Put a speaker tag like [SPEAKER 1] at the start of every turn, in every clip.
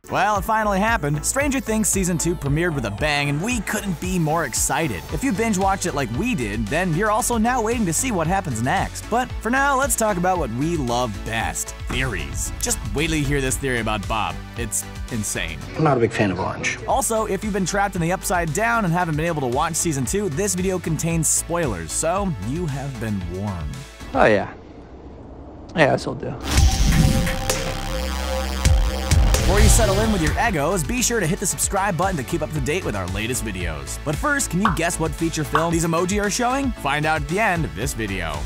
[SPEAKER 1] Well, it finally happened. Stranger Things Season 2 premiered with a bang, and we couldn't be more excited. If you binge watched it like we did, then you're also now waiting to see what happens next. But for now, let's talk about what we love best: theories. Just wait till you hear this theory about Bob. It's insane.
[SPEAKER 2] I'm not a big fan of orange.
[SPEAKER 1] Also, if you've been trapped in the Upside Down and haven't been able to watch Season 2, this video contains spoilers, so you have been warned.
[SPEAKER 2] Oh yeah. Yeah, this'll do.
[SPEAKER 1] Before you settle in with your Eggos, be sure to hit the subscribe button to keep up to date with our latest videos. But first, can you guess what feature film these emoji are showing? Find out at the end of this video.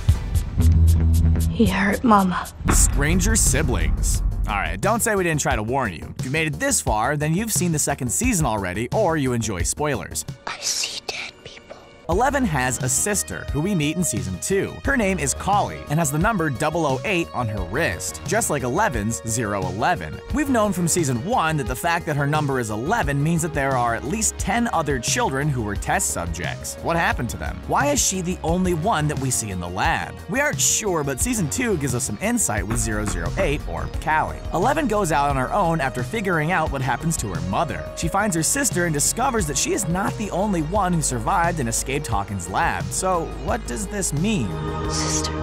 [SPEAKER 3] He hurt Mama.
[SPEAKER 1] Stranger siblings. Alright, don't say we didn't try to warn you. If you made it this far, then you've seen the second season already, or you enjoy spoilers.
[SPEAKER 3] I see dead people.
[SPEAKER 1] 11 has a sister, who we meet in Season 2. Her name is Collie, and has the number 008 on her wrist, just like 11's 011. We've known from Season 1 that the fact that her number is 11 means that there are at least 10 other children who were test subjects. What happened to them? Why is she the only one that we see in the lab? We aren't sure, but Season 2 gives us some insight with 008, or Callie. 11 goes out on her own after figuring out what happens to her mother. She finds her sister and discovers that she is not the only one who survived and escaped Hawkins' lab. So what does this mean?
[SPEAKER 3] Sister.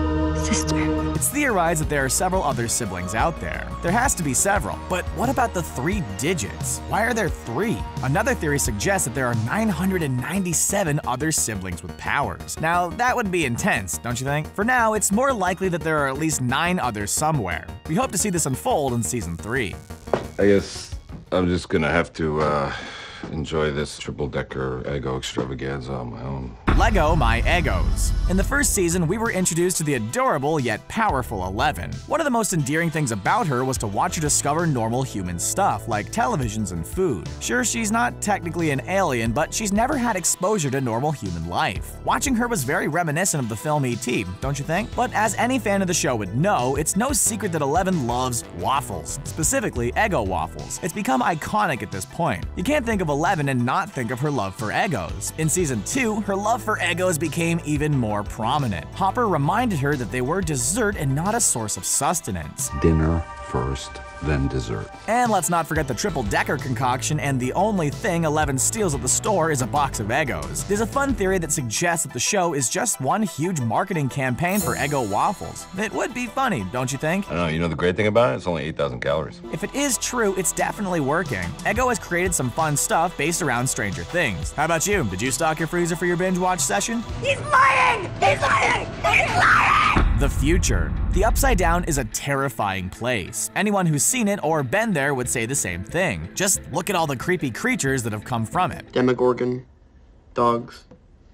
[SPEAKER 1] It's theorized that there are several other siblings out there. There has to be several, but what about the 3 digits? Why are there 3? Another theory suggests that there are 997 other siblings with powers. Now, that would be intense, don't you think? For now, it's more likely that there are at least 9 others somewhere. We hope to see this unfold in Season 3.
[SPEAKER 4] I guess I'm just gonna have to, enjoy this triple-decker Eggo extravaganza on my own.
[SPEAKER 1] Lego My Eggos. In the first season, we were introduced to the adorable yet powerful 11. One of the most endearing things about her was to watch her discover normal human stuff, like televisions and food. Sure, she's not technically an alien, but she's never had exposure to normal human life. Watching her was very reminiscent of the film E.T., don't you think? But as any fan of the show would know, it's no secret that 11 loves waffles, specifically Eggo waffles. It's become iconic at this point. You can't think of 11 and not think of her love for Eggos. In Season 2, her love for Eggos became even more prominent. Hopper reminded her that they were dessert and not a source of sustenance.
[SPEAKER 4] Dinner first, then dessert.
[SPEAKER 1] And let's not forget the triple-decker concoction, and the only thing 11 steals at the store is a box of Eggos. There's a fun theory that suggests that the show is just one huge marketing campaign for Eggo waffles. It would be funny, don't you think?
[SPEAKER 4] I don't know, you know the great thing about it? It's only 8,000 calories.
[SPEAKER 1] If it is true, it's definitely working. Eggo has created some fun stuff based around Stranger Things. How about you? Did you stock your freezer for your binge watch session?
[SPEAKER 3] He's lying! He's lying! He's lying!
[SPEAKER 1] The future. The Upside Down is a terrifying place. Anyone who's seen it or been there would say the same thing. Just look at all the creepy creatures that have come from it.
[SPEAKER 5] Demogorgon, dogs,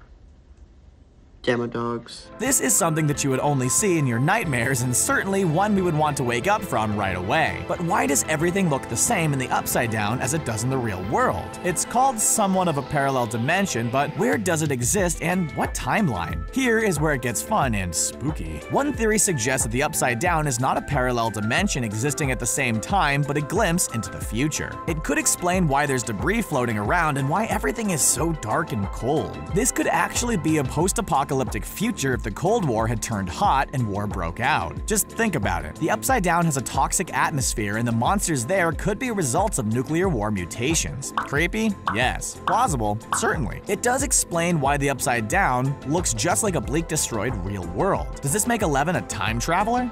[SPEAKER 5] Demodogs.
[SPEAKER 1] This is something that you would only see in your nightmares, and certainly one we would want to wake up from right away. But why does everything look the same in the Upside Down as it does in the real world? It's called somewhat of a parallel dimension, but where does it exist and what timeline? Here is where it gets fun and spooky. One theory suggests that the Upside Down is not a parallel dimension existing at the same time, but a glimpse into the future. It could explain why there's debris floating around and why everything is so dark and cold. This could actually be a post-apocalyptic future if the Cold War had turned hot and war broke out. Just think about it. The Upside Down has a toxic atmosphere, and the monsters there could be results of nuclear war mutations. Creepy? Yes. Plausible? Certainly. It does explain why the Upside Down looks just like a bleak, destroyed real world. Does this make 11 a time traveler?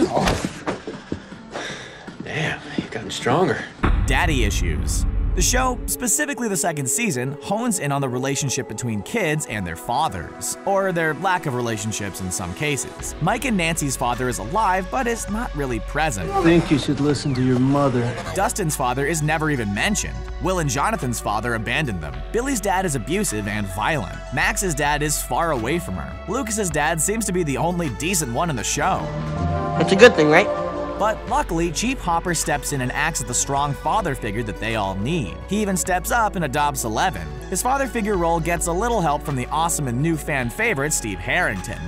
[SPEAKER 2] Damn, you've gotten stronger.
[SPEAKER 1] Daddy issues. The show, specifically the second season, hones in on the relationship between kids and their fathers, or their lack of relationships in some cases. Mike and Nancy's father is alive, but is not really present.
[SPEAKER 6] I think you should listen to your mother.
[SPEAKER 1] Dustin's father is never even mentioned. Will and Jonathan's father abandoned them. Billy's dad is abusive and violent. Max's dad is far away from her. Lucas's dad seems to be the only decent one in the show.
[SPEAKER 5] That's a good thing, right?
[SPEAKER 1] But luckily, Chief Hopper steps in and acts as the strong father figure that they all need. He even steps up and adopts 11. His father figure role gets a little help from the awesome and new fan favorite Steve Harrington.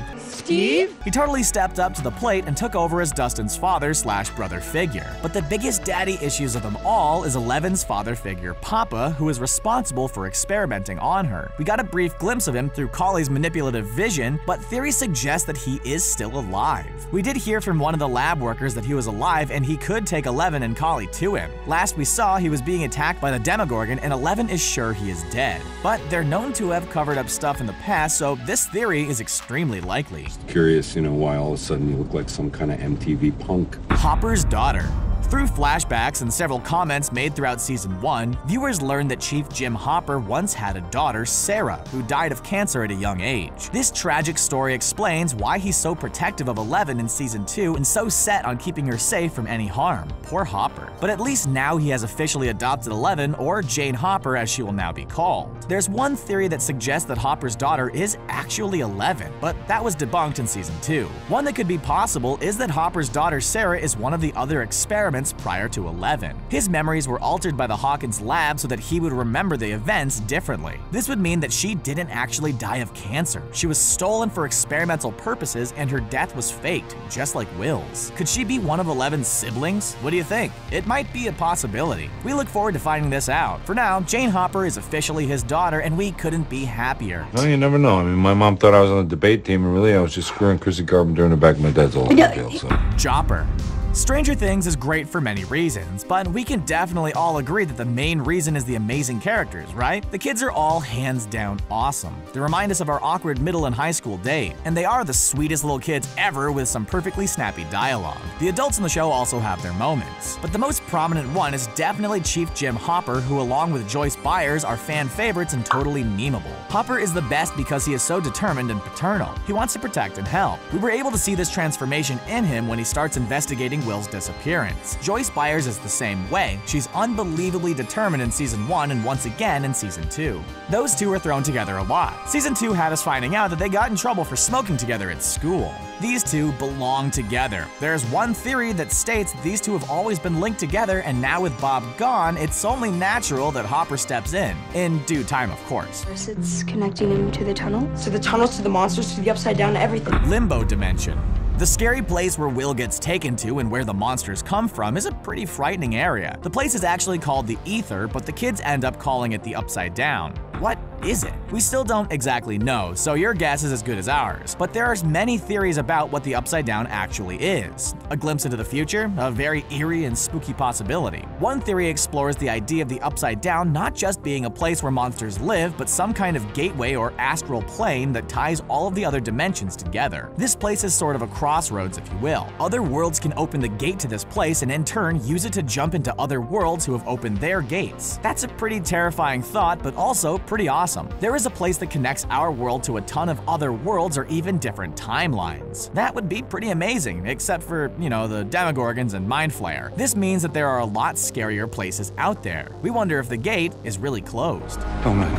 [SPEAKER 3] Steve?
[SPEAKER 1] He totally stepped up to the plate and took over as Dustin's father/brother figure. But the biggest daddy issues of them all is Eleven's father figure, Papa, who is responsible for experimenting on her. We got a brief glimpse of him through Collie's manipulative vision, but theories suggest that he is still alive. We did hear from one of the lab workers that he was alive and he could take Eleven and Collie to him. Last we saw, he was being attacked by the Demogorgon and Eleven is sure he is dead. But they're known to have covered up stuff in the past, so this theory is extremely likely.
[SPEAKER 7] Curious, why all of a sudden you look like some kind of MTV punk.
[SPEAKER 1] Hopper's daughter. Through flashbacks and several comments made throughout Season 1, viewers learned that Chief Jim Hopper once had a daughter, Sarah, who died of cancer at a young age. This tragic story explains why he's so protective of Eleven in Season 2 and so set on keeping her safe from any harm. Poor Hopper. But at least now he has officially adopted Eleven, or Jane Hopper as she will now be called. There's one theory that suggests that Hopper's daughter is actually Eleven, but that was debunked in Season 2. One that could be possible is that Hopper's daughter, Sarah, is one of the other experiments prior to 11. His memories were altered by the Hawkins lab so that he would remember the events differently. This would mean that she didn't actually die of cancer. She was stolen for experimental purposes and her death was faked, just like Will's. Could she be one of 11's siblings? What do you think? It might be a possibility. We look forward to finding this out. For now, Jane Hopper is officially his daughter and we couldn't be happier.
[SPEAKER 4] Well, you never know. My mom thought I was on the debate team and really I was just screwing Chrissy Carpenter in the back of my dad's old deal, so.
[SPEAKER 1] Chopper. Stranger Things is great for many reasons, but we can definitely all agree that the main reason is the amazing characters, right? The kids are all hands down awesome. They remind us of our awkward middle and high school date, and they are the sweetest little kids ever with some perfectly snappy dialogue. The adults in the show also have their moments, but the most prominent one is definitely Chief Jim Hopper, who along with Joyce Byers are fan favorites and totally memeable. Hopper is the best because he is so determined and paternal. He wants to protect and help. We were able to see this transformation in him when he starts investigating Will's disappearance. Joyce Byers is the same way. She's unbelievably determined in Season 1 and once again in Season 2. Those two are thrown together a lot. Season 2 had us finding out that they got in trouble for smoking together at school. These two belong together. There's one theory that states that these two have always been linked together, and now with Bob gone, it's only natural that Hopper steps in due time, of course.
[SPEAKER 8] It's connecting him to the tunnel.
[SPEAKER 5] To the tunnels, to the monsters, to the upside down, to everything.
[SPEAKER 1] Limbo dimension. The scary place where Will gets taken to and where the monsters come from is a pretty frightening area. The place is actually called the Ether, but the kids end up calling it the Upside Down. What is it? We still don't exactly know, so your guess is as good as ours. But there are many theories about what the Upside Down actually is. A glimpse into the future? A very eerie and spooky possibility. One theory explores the idea of the Upside Down not just being a place where monsters live, but some kind of gateway or astral plane that ties all of the other dimensions together. This place is sort of a crossroads, if you will. Other worlds can open the gate to this place and in turn use it to jump into other worlds who have opened their gates. That's a pretty terrifying thought, but also pretty awesome. There is a place that connects our world to a ton of other worlds or even different timelines. That would be pretty amazing, except for, the Demogorgons and Mindflayer. This means that there are a lot scarier places out there. We wonder if the gate is really closed.
[SPEAKER 7] Oh my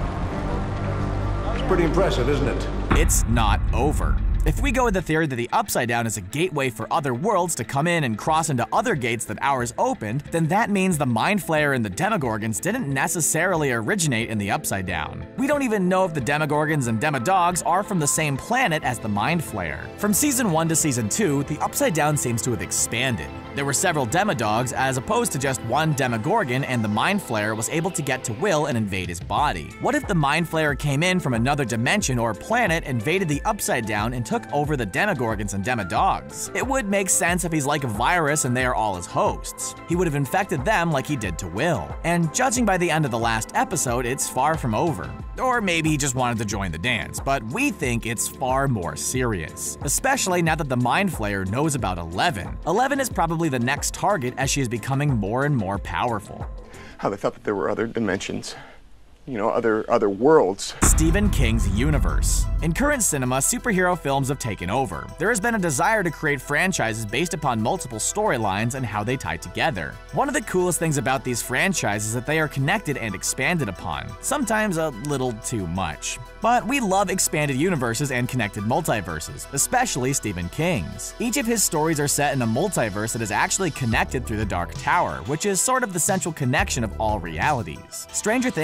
[SPEAKER 7] God.
[SPEAKER 9] It's pretty impressive, isn't it?
[SPEAKER 1] It's not over. If we go with the theory that the Upside Down is a gateway for other worlds to come in and cross into other gates that ours opened, then that means the Mindflayer and the Demogorgons didn't necessarily originate in the Upside Down. We don't even know if the Demogorgons and Demodogs are from the same planet as the Mindflayer. From Season 1 to Season 2, the Upside Down seems to have expanded. There were several Demodogs as opposed to just one Demogorgon, and the Mindflayer was able to get to Will and invade his body. What if the Mindflayer came in from another dimension or planet, invaded the Upside Down, and took over the Demogorgons and Demodogs? It would make sense if he's like a virus and they are all his hosts. He would have infected them like he did to Will. And judging by the end of the last episode, it's far from over. Or maybe he just wanted to join the dance, but we think it's far more serious. Especially now that the Mindflayer knows about 11. 11 is probably the next target as she is becoming more and more powerful.
[SPEAKER 10] How they thought that there were other dimensions. Other worlds.
[SPEAKER 1] Stephen King's universe. In current cinema, superhero films have taken over. There has been a desire to create franchises based upon multiple storylines and how they tie together. One of the coolest things about these franchises is that they are connected and expanded upon, sometimes a little too much. But we love expanded universes and connected multiverses, especially Stephen King's. Each of his stories are set in a multiverse that is actually connected through the Dark Tower, which is sort of the central connection of all realities. Stranger Things has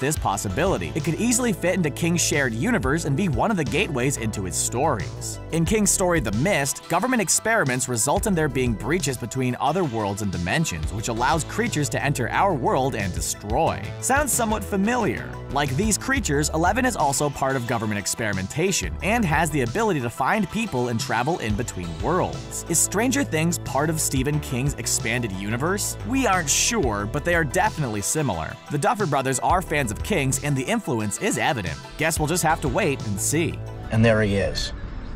[SPEAKER 1] this possibility. It could easily fit into King's shared universe and be one of the gateways into his stories. In King's story The Mist, government experiments result in there being breaches between other worlds and dimensions, which allows creatures to enter our world and destroy. Sounds somewhat familiar. Like these creatures, Eleven is also part of government experimentation and has the ability to find people and travel in between worlds. Is Stranger Things part of Stephen King's expanded universe? We aren't sure, but they are definitely similar. The Duffer Brothers are fans of King's and the influence is evident. Guess we'll just have to wait and see.
[SPEAKER 9] And there he is,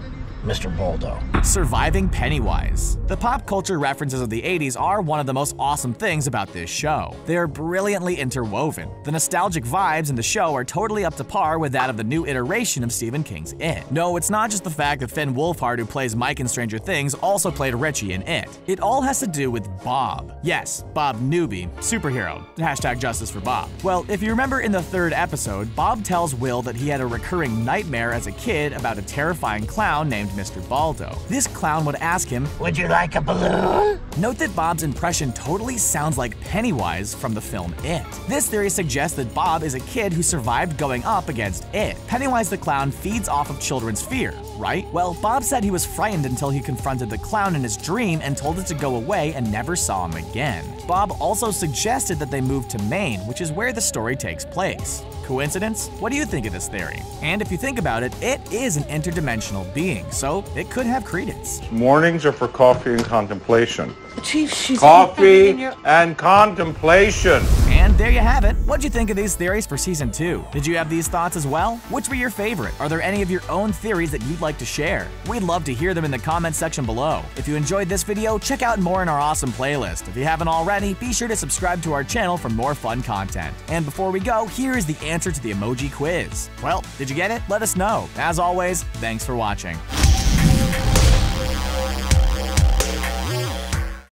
[SPEAKER 9] Mr. Baldo.
[SPEAKER 1] Surviving Pennywise. The pop culture references of the 80s are one of the most awesome things about this show. They are brilliantly interwoven. The nostalgic vibes in the show are totally up to par with that of the new iteration of Stephen King's It. No, it's not just the fact that Finn Wolfhard, who plays Mike in Stranger Things, also played Richie in It. It all has to do with Bob. Yes, Bob Newby, superhero. Hashtag justice for Bob. Well, if you remember in the 3rd episode, Bob tells Will that he had a recurring nightmare as a kid about a terrifying clown named Mr. Baldo. This clown would ask him,
[SPEAKER 9] "Would you like a balloon?"
[SPEAKER 1] Note that Bob's impression totally sounds like Pennywise from the film It. This theory suggests that Bob is a kid who survived going up against It. Pennywise the clown feeds off of children's fear, right? Well, Bob said he was frightened until he confronted the clown in his dream and told it to go away and never saw him again. Bob also suggested that they move to Maine, which is where the story takes place. Coincidence? What do you think of this theory? And if you think about it, it is an interdimensional being, so it could have credence.
[SPEAKER 11] Mornings are for coffee and contemplation.
[SPEAKER 5] Chief, she's
[SPEAKER 11] Coffee and contemplation.
[SPEAKER 1] And there you have it. What'd you think of these theories for Season 2? Did you have these thoughts as well? Which were your favorite? Are there any of your own theories that you'd like to share? We'd love to hear them in the comments section below. If you enjoyed this video, check out more in our awesome playlist. If you haven't already, be sure to subscribe to our channel for more fun content. And before we go, here is the answer to the emoji quiz. Well, did you get it? Let us know. As always, thanks for watching.